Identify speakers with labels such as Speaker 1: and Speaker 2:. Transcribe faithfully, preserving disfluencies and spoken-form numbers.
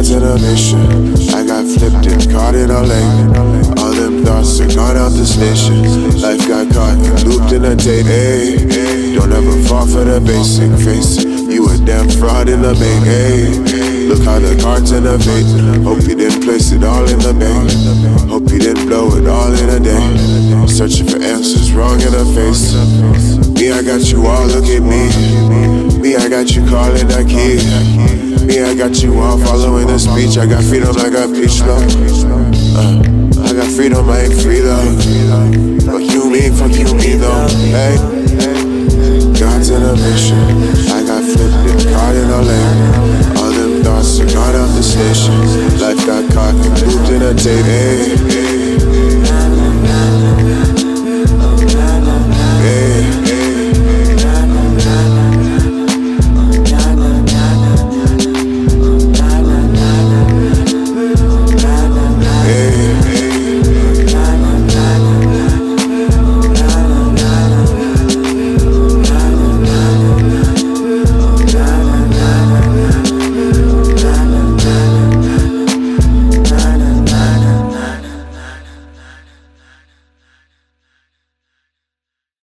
Speaker 1: God's in a mission. I got flipped and caught in a lane. All them thoughts are gone out the station. Life got caught and looped in a tape. Hey, don't ever fall for the basic. Face it, you a damn fraud in the bank. Hey, look how the cards innovate. Hope you didn't place it all in the bank. Hope you didn't blow it all in a day. Searching for answers wrong in the face. Me, I got you all, look at me. Me, I got you calling that key. Me, I got you all following the speech. I got freedom, I got peace love. uh, I got freedom, I ain't free love. Fuck you mean, fuck you mean though. Hey, God's in a mission. I got flipped and caught in a lane. All them thoughts are gone out the station. Life got caught and looped in a tape. Hey,